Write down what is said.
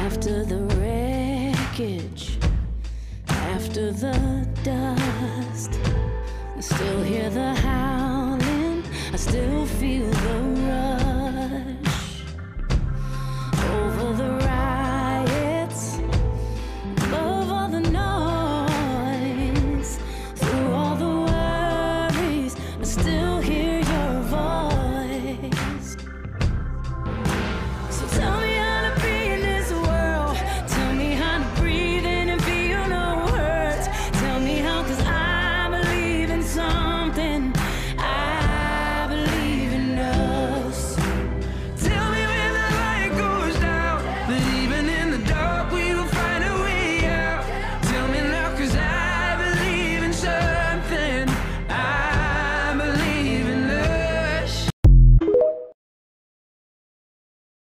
After the wreckage, after the dust, I still hear the howling, I still feel the rush.